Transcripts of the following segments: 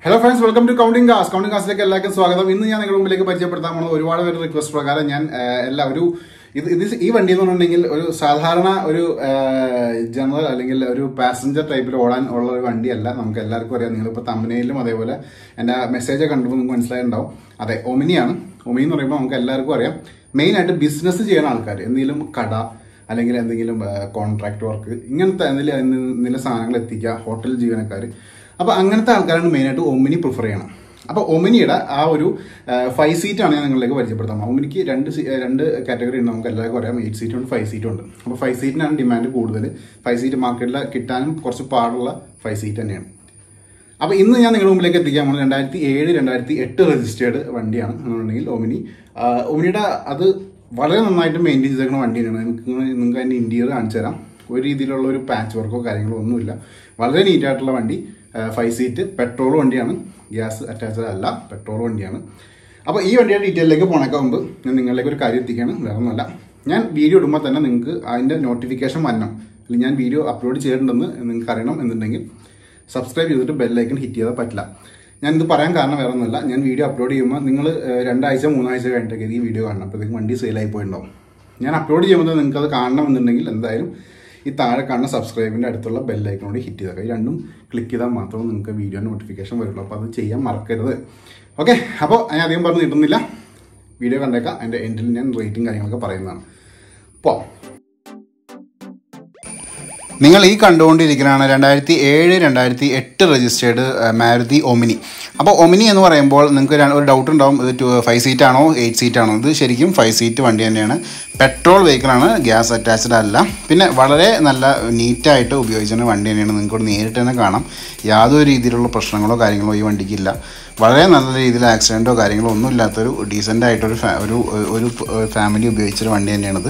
Hello friends, welcome to Counting Cars. Counting Cars like എല്ലാവർക്കും സ്വാഗതം. ഇന്ന് ഞാൻ നിങ്ങളുടെ മുമ്പിലേക്ക് പരിചയപ്പെടുത്താൻ പോകുന്നത് ഒരുപാട് പേരുടെ റിക്വസ്റ്റ് പ്രകാരം ഞാൻ ഈ വണ്ടി എന്ന് പറഞ്ഞിട്ടുണ്ടെങ്കിൽ ഒരു സാധാരണ ഒരു ജനറൽ അല്ലെങ്കിൽ ഒരു പാസഞ്ചർ ടൈപ്പിൽ ഓടാൻ ഉള്ള ഒരു വണ്ടിയല്ല. നമുക്ക് എല്ലാവർക്കും അറിയാം. നിങ്ങളിപ്പോൾ തമ്പനയിലും അതേപോലെ എൻ്റെ മെസ്സേജ് കണ്ടപ്പോൾ നിങ്ങൾക്ക് മനസ്സിലായിട്ടുണ്ടാവും. അതെ, ഒമിനിയാണ്. ഒമിനി എന്ന് പറയുമ്പോൾ നമുക്ക് എല്ലാവർക്കും അറിയാം, മെയിനായിട്ട് ബിസിനസ് ചെയ്യുന്ന ആൾക്കാർ, എന്തെങ്കിലും കട അല്ലെങ്കിൽ എന്തെങ്കിലും കോൺട്രാക്ട് വർക്ക്, ഇങ്ങനത്തെ എന്തെങ്കിലും സാധനങ്ങൾ എത്തിക്കുക, ഹോട്ടൽ ജീവനക്കാർ, അപ്പോൾ അങ്ങനത്തെ ആൾക്കാരാണ് മെയിനായിട്ട് ഒമിനി പ്രിഫർ ചെയ്യണം. അപ്പോൾ ഒമിനിയുടെ ആ ഒരു 5 സീറ്റാണ് ഞാൻ നിങ്ങളിലേക്ക് പരിചയപ്പെടുത്താം. ഒമിനിക്ക് രണ്ട് കാറ്റഗറി ഉണ്ട്. നമുക്ക് എല്ലാവർക്കും അറിയാം, 8 സീറ്റും ഉണ്ട്, 5 സീറ്റും ഉണ്ട്. അപ്പോൾ 5 സീറ്റിനാണ് ഡിമാൻഡ് കൂടുതൽ. 5 സീറ്റ് മാർക്കറ്റിൽ കിട്ടാനും കുറച്ച് പാടുള്ള 5 സീറ്റ് തന്നെയാണ്. അപ്പോൾ ഇന്ന് ഞാൻ നിങ്ങളുടെ മുമ്പിലേക്ക് എത്തിക്കാൻ പോകുന്നത് 2007-2008 രജിസ്റ്റേർഡ് വണ്ടിയാണ് എന്നുണ്ടെങ്കിൽ ഒമിനിയുടെ അത് വളരെ നന്നായിട്ട് മെയിൻറ്റെയിൻ ചെയ്തേക്കുന്ന വണ്ടി തന്നെയാണ്. നിങ്ങൾക്ക് അതിൻ്റെ ഇൻറ്റീരിയർ കാണിച്ചു തരാം. ഒരു രീതിയിലുള്ള ഒരു പാച്ച് വർക്കോ കാര്യങ്ങളോ ഒന്നുമില്ല. വളരെ നീറ്റായിട്ടുള്ള വണ്ടി, 5 സീറ്റ്, പെട്രോൾ വണ്ടിയാണ്, ഗ്യാസ് അറ്റാച്ച്ഡ് അല്ല, പെട്രോൾ വണ്ടിയാണ്. അപ്പോൾ ഈ വണ്ടിയുടെ ഡീറ്റെയിലേക്ക് പോണേക്കാൾ മുമ്പ് ഞാൻ നിങ്ങളിലേക്ക് ഒരു കാര്യം എത്തിക്കുകയാണ്. വേറെ ഒന്നുമല്ല, ഞാൻ വീഡിയോ ഇടുമ്പോൾ തന്നെ നിങ്ങൾക്ക് അതിൻ്റെ നോട്ടിഫിക്കേഷൻ വരണം, അല്ലെങ്കിൽ ഞാൻ വീഡിയോ അപ്ലോഡ് ചെയ്തിട്ടുണ്ടെന്ന് നിങ്ങൾക്ക് അറിയണം എന്നുണ്ടെങ്കിൽ സബ്സ്ക്രൈബ് ചെയ്തിട്ട് ബെല്ലൈക്കൺ ഹിറ്റ് ചെയ്താൽ പറ്റില്ല. ഞാനിത് പറയാൻ കാരണം വേറെ ഒന്നുമല്ല, ഞാൻ വീഡിയോ അപ്ലോഡ് ചെയ്യുമ്പോൾ നിങ്ങൾ 2 ആഴ്ച 3 ആഴ്ച കഴിഞ്ഞിട്ടൊക്കെ ഈ വീഡിയോ കാണണം. അപ്പോഴത്തേക്കും വണ്ടി സെയിലായി പോയിട്ടുണ്ടാവും. ഞാൻ അപ്ലോഡ് ചെയ്യുമ്പോൾ നിങ്ങൾക്ക് അത് കാണണമെന്നുണ്ടെങ്കിൽ എന്തായാലും ഈ താഴെ കാണുന്ന സബ്സ്ക്രൈബിൻ്റെ അടുത്തുള്ള ബെല്ലൈക്കണോട് ഹിറ്റ് ചെയ്താൽ, ഈ രണ്ടും ക്ലിക്ക് ചെയ്താൽ മാത്രമേ നിങ്ങൾക്ക് വീഡിയോ നോട്ടിഫിക്കേഷൻ വരുള്ളൂ. അപ്പോൾ അത് ചെയ്യാൻ മറക്കരുത്. ഓക്കെ, അപ്പോൾ ഞാൻ അധികം പറഞ്ഞ് കിട്ടുന്നില്ല, വീഡിയോ കണ്ടേക്കാം. അതിൻ്റെ എൻഡിൽ ഞാൻ റേറ്റിംഗ് കാര്യങ്ങളൊക്കെ പറയുന്നതാണ്. അപ്പോൾ നിങ്ങൾ ഈ കണ്ടുകൊണ്ടിരിക്കുന്നതാണ് 2007-2008 രജിസ്റ്റേർഡ് മാരുതി ഒമിനി. അപ്പോൾ ഒമിനി എന്ന് പറയുമ്പോൾ നിങ്ങൾക്ക് ഒരു ഡൗട്ട് ഉണ്ടാവും, ഇത് 5 സീറ്റാണോ 8 സീറ്റാണോ? ഇത് ശരിക്കും 5 സീറ്റ് വണ്ടി തന്നെയാണ്. പെട്രോൾ വെഹിക്കിളാണ്, ഗ്യാസ് അറ്റാച്ച്ഡ് അല്ല. പിന്നെ വളരെ നല്ല നീറ്റായിട്ട് ഉപയോഗിച്ചിരുന്ന വണ്ടി തന്നെയാണ്. നിങ്ങൾക്ക് നേരിട്ട് തന്നെ കാണാം, യാതൊരു രീതിയിലുള്ള പ്രശ്നങ്ങളോ കാര്യങ്ങളോ ഈ വണ്ടിക്കില്ല. വളരെ നല്ല രീതിയിൽ ആക്സിഡൻറ്റോ കാര്യങ്ങളോ ഒന്നും ഇല്ലാത്തൊരു ഡീസൻ്റ് ആയിട്ടൊരു ഒരു ഫാമിലി ഉപയോഗിച്ചൊരു വണ്ടി തന്നെയാണിത്.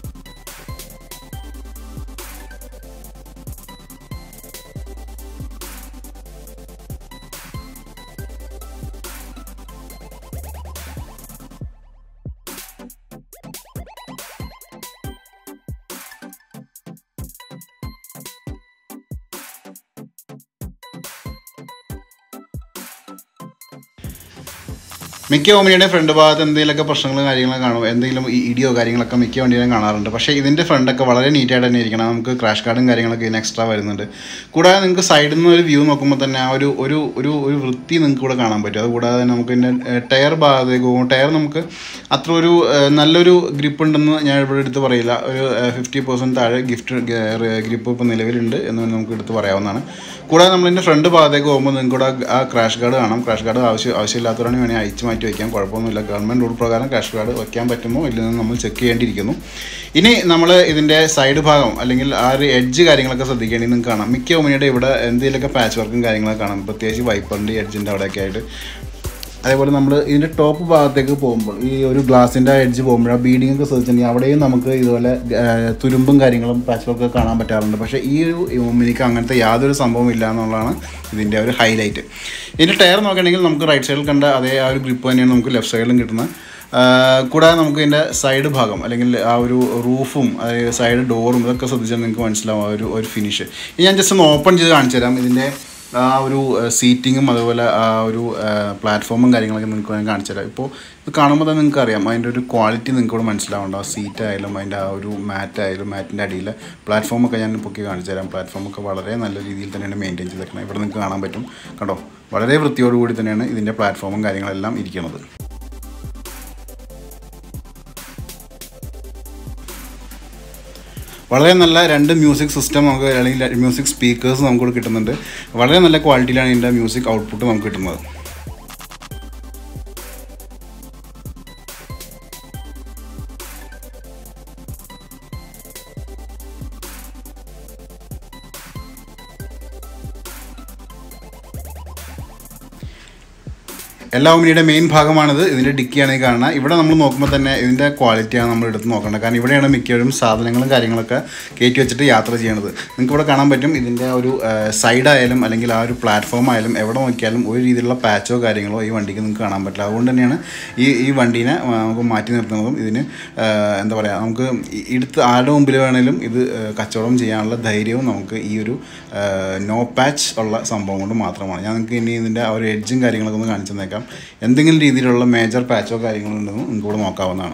മിക്ക ഒമിനിയുടെ ഫ്രണ്ട് ഭാഗത്ത് എന്തെങ്കിലുമൊക്കെ പ്രശ്നങ്ങളും കാര്യങ്ങളൊക്കെ കാണും, എന്തെങ്കിലും ഇടിയോ കാര്യങ്ങളൊക്കെ മിക്ക വണ്ടിയിലും കാണാറുണ്ട്. പക്ഷേ ഇതിൻ്റെ ഫ്രണ്ടൊക്കെ വളരെ നീറ്റായിട്ട് തന്നെ ഇരിക്കണം. നമുക്ക് ക്രാഷ് കാർഡും കാര്യങ്ങളൊക്കെ ഇതിന് എക്സ്ട്രാ വരുന്നുണ്ട്. കൂടാതെ നിങ്ങൾക്ക് സൈഡിൽ നിന്ന് ഒരു വ്യൂ നോക്കുമ്പോൾ തന്നെ ആ ഒരു വൃത്തി നിങ്ങൾക്ക് ഇവിടെ കാണാൻ പറ്റും. അതുകൂടാതെ തന്നെ നമുക്ക് ഇതിൻ്റെ ടയർ ഭാഗത്തേക്ക് പോകും. ടയർ നമുക്ക് അത്ര ഒരു നല്ലൊരു ഗ്രിപ്പ് ഉണ്ടെന്ന് ഞാൻ ഇവിടെ എടുത്ത് പറയില്ല. ഒരു 50% താഴെ ഗ്രിപ്പ് ഇപ്പോൾ നിലവിലുണ്ട് എന്ന് നമുക്ക് എടുത്ത് പറയാവുന്നതാണ്. കൂടാതെ നമ്മളിതിൻ്റെ ഫ്രണ്ട് ഭാഗത്തേക്ക് പോകുമ്പോൾ നിങ്ങൾക്ക് ആ ക്രാഷ് കാർഡ് കാണാം. ക്രാഷ് കാർഡ് ആവശ്യമില്ലാത്തവരാണെങ്കിൽ വേണമെങ്കിൽ അയച്ചു മാറ്റി വയ്ക്കാം, കുഴപ്പമൊന്നുമില്ല. ഗവൺമെൻറ് റൂൾ പ്രകാരം ക്രാഷ് കാർഡ് വയ്ക്കാൻ പറ്റുമോ ഇല്ലെന്ന് നമ്മൾ ചെക്ക് ചെയ്യേണ്ടിയിരിക്കുന്നു. ഇനി നമ്മൾ ഇതിൻ്റെ സൈഡ് ഭാഗം അല്ലെങ്കിൽ ആ ഒരു എഡ്ജ് കാര്യങ്ങളൊക്കെ ശ്രദ്ധിക്കേണ്ടി നിങ്ങൾക്ക് കാണാം. മിക്ക ഒമിനിയുടെ ഇവിടെ എന്തെങ്കിലുമൊക്കെ പാച്ച് വർക്കും കാര്യങ്ങളൊക്കെ കാണാം, പ്രത്യേകിച്ച് വൈപ്പറിൻ്റെ എഡ്ജിൻ്റെ അവിടെയൊക്കെ ആയിട്ട്. അതേപോലെ നമ്മൾ ഇതിൻ്റെ ടോപ്പ് ഭാഗത്തേക്ക് പോകുമ്പോൾ ഈ ഒരു ഗ്ലാസിൻ്റെ എഡ്ജ് പോകുമ്പോൾ ആ ബീഡിംഗ് ഒക്കെ ശ്രദ്ധിച്ചിട്ടുണ്ടെങ്കിൽ അവിടെയും നമുക്ക് ഇതുപോലെ തുരുമ്പും കാര്യങ്ങളും പാച്ച് വർക്കൊക്കെ കാണാൻ പറ്റാറുണ്ട്. പക്ഷേ ഈ ഒരു ഒമിനിക്ക് അങ്ങനത്തെ യാതൊരു സംഭവം ഇല്ല എന്നുള്ളതാണ് ഇതിൻ്റെ ഒരു ഹൈലൈറ്റ്. ഇതിൻ്റെ ടയർ നോക്കുകയാണെങ്കിൽ നമുക്ക് റൈറ്റ് സൈഡിൽ കണ്ട അതേ ആ ഒരു ഗ്രിപ്പ് തന്നെയാണ് നമുക്ക് ലെഫ്റ്റ് സൈഡിലും കിട്ടുന്നത്. കൂടാതെ നമുക്ക് ഇതിൻ്റെ സൈഡ് ഭാഗം അല്ലെങ്കിൽ ആ ഒരു റൂഫും അതായത് സൈഡ് ഡോറും ഇതൊക്കെ ശ്രദ്ധിച്ചാൽ നിങ്ങൾക്ക് മനസ്സിലാവും ആ ഒരു ഫിനിഷ്. ഞാൻ ജസ്റ്റ് ഒന്ന് ഓപ്പൺ ചെയ്ത് കാണിച്ചു തരാം. ഇതിൻ്റെ ആ ഒരു സീറ്റിങ്ങും അതുപോലെ ആ ഒരു പ്ലാറ്റ്ഫോമും കാര്യങ്ങളൊക്കെ നിങ്ങൾക്ക് ഞാൻ കാണിച്ചു തരാം. ഇപ്പോൾ ഇത് കാണുമ്പോൾ തന്നെ നിങ്ങൾക്ക് അറിയാം അതിൻ്റെ ഒരു ക്വാളിറ്റി നിങ്ങൾക്ക് ഇവിടെ മനസ്സിലാവുന്നുണ്ട്. ആ സീറ്റായാലും അതിൻ്റെ ആ ഒരു മാറ്റായാലും മാറ്റിൻ്റെ അടിയിൽ പ്ലാറ്റ്ഫോമൊക്കെ ഞാൻ പൊക്കി കാണിച്ചു തരാം. പ്ലാറ്റ്ഫോമൊക്കെ വളരെ നല്ല രീതിയിൽ തന്നെയാണ് മെയിൻറ്റെയിൻ ചെയ്തേക്കുന്നത്. ഇവിടെ നിങ്ങൾക്ക് കാണാൻ പറ്റും, കണ്ടോ, വളരെ വൃത്തിയോടുകൂടി തന്നെയാണ് ഇതിൻ്റെ പ്ലാറ്റ്ഫോമും കാര്യങ്ങളെല്ലാം ഇരിക്കുന്നത്. വളരെ നല്ല 2 മ്യൂസിക് സിസ്റ്റം നമുക്ക് അല്ലെങ്കിൽ മ്യൂസിക് സ്പീക്കേഴ്സ് നമുക്ക് കിട്ടുന്നുണ്ട്. വളരെ നല്ല ക്വാളിറ്റിയിലാണ് ഇതിൻ്റെ മ്യൂസിക് ഔട്ട്പുട്ട് നമുക്ക് കിട്ടുന്നത്. എല്ലാ ഒമിനിയുടെ മെയിൻ ഭാഗമാണിത്. ഇതിൻ്റെ ഡിക്കിയാണ് ഈ കാണുന്നത്. ഇവിടെ നമ്മൾ നോക്കുമ്പോൾ തന്നെ ഇതിൻ്റെ ക്വാളിറ്റിയാണ് നമ്മൾ എടുത്ത് നോക്കേണ്ടത്. കാരണം ഇവിടെയാണ് മിക്കവരും സാധനങ്ങളും കാര്യങ്ങളൊക്കെ കയറ്റി വെച്ചിട്ട് യാത്ര ചെയ്യണത്. നിങ്ങൾക്ക് ഇവിടെ കാണാൻ പറ്റും ഇതിൻ്റെ ഒരു സൈഡായാലും അല്ലെങ്കിൽ ആ ഒരു പ്ലാറ്റ്ഫോം ആയാലും എവിടെ നോക്കിയാലും ഒരു രീതിയിലുള്ള പാച്ചോ കാര്യങ്ങളോ ഈ വണ്ടിക്ക് നിങ്ങൾക്ക് കാണാൻ പറ്റില്ല. അതുകൊണ്ട് തന്നെയാണ് ഈ വണ്ടീനെ നമുക്ക് മാറ്റി നിർത്തുന്നതും ഇതിന് എന്താ പറയുക, നമുക്ക് എടുത്ത് ആരുടെ മുമ്പിൽ വേണമെങ്കിലും ഇത് കച്ചവടം ചെയ്യാനുള്ള ധൈര്യവും നമുക്ക് ഈ ഒരു നോ പാച്ച് ഉള്ള സംഭവം കൊണ്ട് മാത്രമാണ്. ഞാൻ നിങ്ങൾക്ക് ഇനി ഇതിൻ്റെ ആ ഒരു എഡ്ജും കാര്യങ്ങളൊക്കെ ഒന്ന് കാണിച്ചു തന്നേക്കാം. എന്തെങ്കിലും രീതിയിലുള്ള മേജർ പാച്ചോ കാര്യങ്ങളോ ഉണ്ടെന്ന് നിങ്ങൾക്ക് ഇവിടെ നോക്കാവുന്നതാണ്.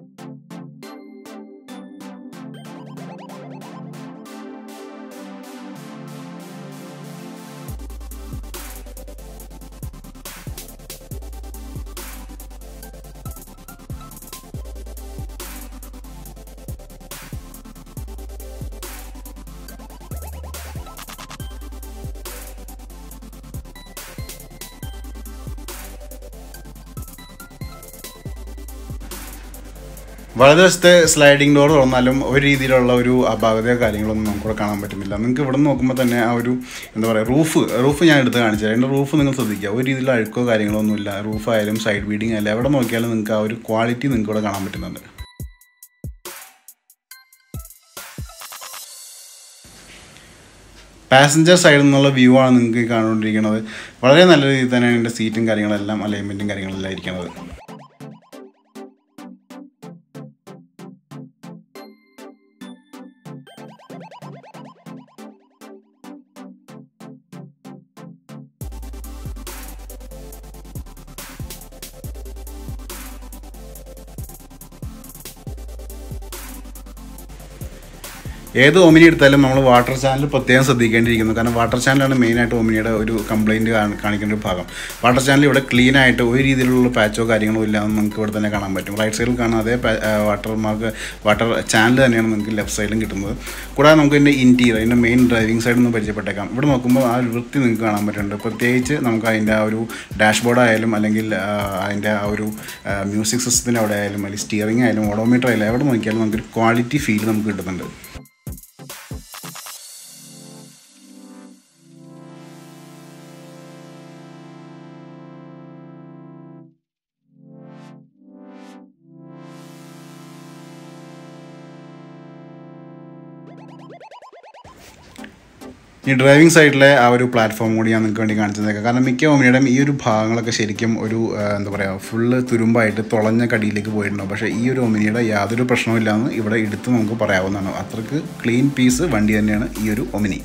വലതുവശത്തെ സ്ലൈഡിംഗ് ഡോർ തുറന്നാലും ഒരു രീതിയിലുള്ള ഒരു അപാകതയോ കാര്യങ്ങളൊന്നും നമുക്കിവിടെ കാണാൻ പറ്റുന്നില്ല. നിങ്ങൾക്ക് ഇവിടെ നോക്കുമ്പോൾ തന്നെ ആ ഒരു എന്താ പറയുക റൂഫ് ഞാൻ എടുത്ത് കാണിച്ചത്. അതിൻ്റെ റൂഫ് നിങ്ങൾ ശ്രദ്ധിക്കുക, ഒരു രീതിയിലുള്ള അഴുക്കോ കാര്യങ്ങളോ ഒന്നുമില്ല. റൂഫായാലും സൈഡ് ബീഡിങ് ആയാലും എവിടെ നോക്കിയാലും നിങ്ങൾക്ക് ആ ഒരു ക്വാളിറ്റി നിങ്ങൾക്ക് ഇവിടെ കാണാൻ പറ്റുന്നുണ്ട്. പാസഞ്ചർ സൈഡിൽ നിന്നുള്ള വ്യൂ ആണ് നിങ്ങൾക്ക് കാണുകൊണ്ടിരിക്കുന്നത്. വളരെ നല്ല രീതിയിൽ തന്നെയാണ് ഇതിൻ്റെ സീറ്റും കാര്യങ്ങളെല്ലാം അലൈൻമെൻറ്റും കാര്യങ്ങളെല്ലാം ഇരിക്കുന്നത്. ഏത് ഒമിനി എടുത്താലും നമ്മൾ വാട്ടർ ചാനൽ പ്രത്യേകം ശ്രദ്ധിക്കേണ്ടിയിരിക്കുന്നു. കാരണം വാട്ടർ ചാനലാണ് മെയിനായിട്ട് ഒമിനിയുടെ ഒരു കംപ്ലയിൻറ്റ് കാണിക്കേണ്ട ഒരു ഭാഗം. വാട്ടർ ചാനൽ ഇവിടെ ക്ലീൻ ആയിട്ട് ഒരു രീതിയിലുള്ള പാച്ചോ കാര്യങ്ങളോ ഇല്ലാന്ന് നമുക്ക് ഇവിടെ തന്നെ കാണാൻ പറ്റും. റൈറ്റ് സൈഡിൽ കാണാൻ അതേ വാട്ടർ ചാനൽ തന്നെയാണ് നമുക്ക് ലെഫ്റ്റ് സൈഡിലും കിട്ടുന്നത്. കൂടാതെ നമുക്ക് ഇതിൻ്റെ ഇൻറ്റീരിയർ, അതിൻ്റെ മെയിൻ ഡ്രൈവിംഗ് സൈഡിൽ നിന്ന് പരിചയപ്പെട്ടേക്കാം. ഇവിടെ നോക്കുമ്പോൾ ആ ഒരു വൃത്തി നിങ്ങൾക്ക് കാണാൻ പറ്റുന്നുണ്ട്. പ്രത്യേകിച്ച് നമുക്ക് അതിൻ്റെ ആ ഒരു ഡാഷ്ബോർഡ് ആയാലും അല്ലെങ്കിൽ അതിൻ്റെ ആ ഒരു മ്യൂസിക് സിസ്റ്റത്തിൻ്റെ അവിടെ ആയാലും അല്ലെങ്കിൽ സ്റ്റിയറിംഗ് ആയാലും ഓഡോമീറ്റർ ആയാലും എവിടെ നോക്കിയാലും നമുക്കൊരു ക്വാളിറ്റി ഫീൽ നമുക്ക് കിട്ടുന്നുണ്ട്. ഈ ഡ്രൈവിംഗ് സൈഡിലെ ആ ഒരു പ്ലാറ്റ്ഫോം കൂടി ഞാൻ നിങ്ങൾക്ക് വേണ്ടി കാണിച്ചു തന്നേക്കാം. കാരണം മിക്ക ഒമിനിയുടെയും ഈ ഒരു ഭാഗങ്ങളൊക്കെ ശരിക്കും ഒരു എന്താ പറയുക ഫുള്ള് തുരുമ്പായിട്ട് തുളഞ്ഞ കടിയിലേക്ക് പോയിട്ടുണ്ടാവും. പക്ഷേ ഈ ഒരു ഒമിനിയുടെ യാതൊരു പ്രശ്നമില്ലാന്ന് ഇവിടെ എടുത്ത് നമുക്ക് പറയാവുന്നതാണ്. അത്രയ്ക്ക് ക്ലീൻ പീസ് വണ്ടി തന്നെയാണ് ഈ ഒരു ഒമിനി.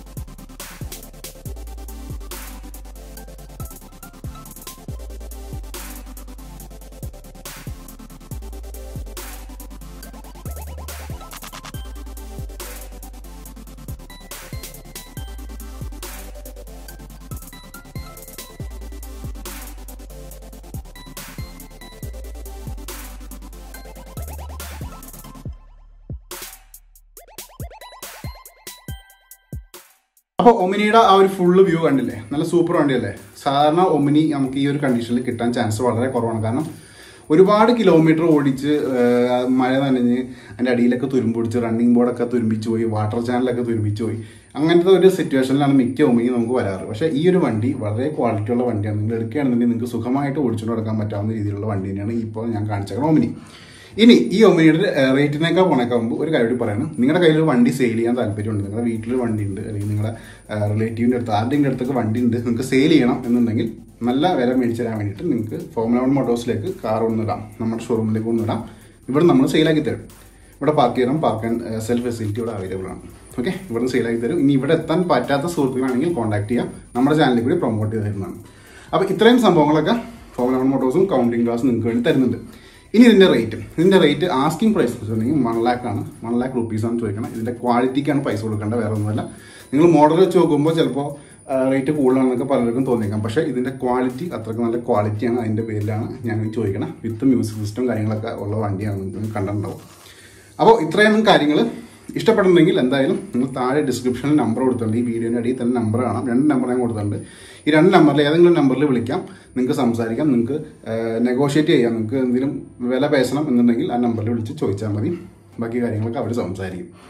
അപ്പോൾ ഒമിനിയുടെ ആ ഒരു ഫുള്ള് വ്യൂ കണ്ടില്ലേ, നല്ല സൂപ്പർ വണ്ടിയല്ലേ. സാധാരണ ഒമിനി നമുക്ക് ഈ ഒരു കണ്ടീഷനിൽ കിട്ടാൻ ചാൻസ് വളരെ കുറവാണ്. കാരണം ഒരുപാട് കിലോമീറ്റർ ഓടിച്ച് മഴ നനഞ്ഞ് അതിൻ്റെ അടിയിലൊക്കെ തുരുമ്പിടിച്ച് റണ്ണിങ് ബോർഡൊക്കെ തുരുമ്പിച്ച് പോയി, വാട്ടർ ചാനലൊക്കെ തുരുമ്പിച്ച് പോയി, അങ്ങനത്തെ ഒരു സിറ്റുവേഷനിലാണ് മിക്ക ഒമിനി നമുക്ക് വരാറ്. പക്ഷേ ഈ ഒരു വണ്ടി വളരെ ക്വാളിറ്റിയുള്ള വണ്ടിയാണ്. നിങ്ങൾ എടുക്കുകയാണെന്നുണ്ടെങ്കിൽ നിങ്ങൾക്ക് സുഖമായിട്ട് ഓടിച്ചുകൊണ്ട് നടക്കാൻ പറ്റാവുന്ന രീതിയിലുള്ള വണ്ടി തന്നെയാണ് ഇപ്പോൾ ഞാൻ കാണിച്ചേക്കുന്ന ഒമിനി. ഇനി ഈ ഒമിനിയുടെ റേറ്റിനേക്കാൾ പോണേക്കാകുമ്പോൾ ഒരു കാര്യം പറയണം. നിങ്ങളുടെ കയ്യിൽ ഒരു വണ്ടി സെയിൽ ചെയ്യാൻ താല്പര്യമുണ്ട്, നിങ്ങളുടെ വീട്ടിൽ വണ്ടി ഉണ്ട്, അല്ലെങ്കിൽ നിങ്ങളുടെ റിലേറ്റീവിൻ്റെ അടുത്ത് ആരുടെയും അടുത്തൊക്കെ വണ്ടി ഉണ്ട്, നിങ്ങൾക്ക് സെയിൽ ചെയ്യണം എന്നുണ്ടെങ്കിൽ നല്ല വില മേടിച്ചു തരാൻ വേണ്ടിയിട്ട് നിങ്ങൾക്ക് ഫോർമുല 1 മോട്ടോഴ്സിലേക്ക് കാർ ഒന്നിടാം, നമ്മുടെ ഷോറൂമിലേക്ക് ഒന്നിടാം. ഇവിടെ നമ്മൾ സെയിലാക്കി തരും. ഇവിടെ പാർക്ക് ചെയ്യണം, പാർക്ക് ആൻഡ് സെൽഫ് ഫെസിലിറ്റി ഇവിടെ അവൈലബിൾ ആണ്. ഓക്കെ, ഇവിടെ സെയിലാക്കി തരും. ഇനി ഇവിടെ എത്താൻ പറ്റാത്ത സുഹൃത്തുക്കളാണെങ്കിൽ കോൺടാക്ട് ചെയ്യാം, നമ്മുടെ ചാനലിൽ കൂടി പ്രൊമോട്ട് ചെയ്ത് തരുന്നതാണ്. അപ്പോൾ ഇത്രയും സംഭവങ്ങളൊക്കെ ഫോർമുല 1 മോട്ടോഴ്സും കൗണ്ടിങ് ഗ്ലാസ് നിങ്ങൾക്ക് വേണ്ടി തരുന്നുണ്ട്. ഇനി ഇതിൻ്റെ റേറ്റ് ആസ്കിംഗ് പ്രൈസ് വെച്ചിട്ടുണ്ടെങ്കിൽ 1 lakh ആണ്, 1 lakh rupees ചോദിക്കണം. ഇതിൻ്റെ ക്വാളിറ്റിക്കാണ് പൈസ കൊടുക്കേണ്ടത്, വേറെ ഒന്നുമല്ല. നിങ്ങൾ മോഡൽ വെച്ച് നോക്കുമ്പോൾ ചിലപ്പോൾ റേറ്റ് കൂടുതലാണെന്നൊക്കെ പലർക്കും തോന്നിയേക്കാം. പക്ഷേ ഇതിൻ്റെ ക്വാളിറ്റി അത്രയ്ക്ക് നല്ല ക്വാളിറ്റിയാണ്, അതിൻ്റെ പേരിലാണ് ഞാൻ ചോദിക്കണം. വിത്ത് മ്യൂസിക് സിസ്റ്റം കാര്യങ്ങളൊക്കെ ഉള്ള വണ്ടിയാണ് നിങ്ങൾക്ക് കണ്ടിട്ടുണ്ടാവും. അപ്പോൾ ഇത്രയും കാര്യങ്ങൾ ഇഷ്ടപ്പെടുന്നുണ്ടെങ്കിൽ എന്തായാലും നിങ്ങൾ താഴെ ഡിസ്ക്രിപ്ഷനിൽ നമ്പർ കൊടുത്തിട്ടുണ്ട്. ഈ വീഡിയോയുടെ അടിയിൽ തന്നെ നമ്പർ കാണാം, 2 നമ്പർ ഞാൻ കൊടുത്തിട്ടുണ്ട്. ഈ 2 നമ്പറിൽ ഏതെങ്കിലും നമ്പറിൽ വിളിക്കാം, നിങ്ങൾക്ക് സംസാരിക്കാം, നിങ്ങൾക്ക് നെഗോഷിയേറ്റ് ചെയ്യാം. നിങ്ങൾക്ക് എന്തെങ്കിലും വില പേശണം എന്നുണ്ടെങ്കിൽ ആ നമ്പറിൽ വിളിച്ച് ചോദിച്ചാൽ മതി, ബാക്കി കാര്യങ്ങളൊക്കെ അവർ സംസാരിക്കും.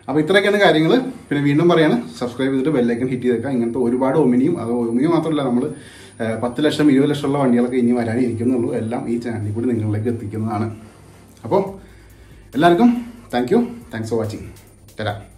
അപ്പോൾ ഇത്രയൊക്കെയാണ് കാര്യങ്ങൾ. പിന്നെ വീണ്ടും പറയാണ്, സബ്സ്ക്രൈബ് ചെയ്തിട്ട് ബെല്ലൈക്കൺ ഹിറ്റ് ചെയ്തേക്കാം. ഇങ്ങനത്തെ ഒരുപാട് ഒമിനിയും, അത് ഒമിനി മാത്രമല്ല, നമ്മൾ 10 ലക്ഷം 20 ലക്ഷമുള്ള വണ്ടികളൊക്കെ ഇനി വരാനിരിക്കുന്നുള്ളൂ. എല്ലാം ഈ ചാനലിൽ കൂടി നിങ്ങളിലേക്ക് എത്തിക്കുന്നതാണ്. അപ്പോൾ എല്ലാവർക്കും താങ്ക്സ് ഫോർ വാച്ചിങ്. തരാം.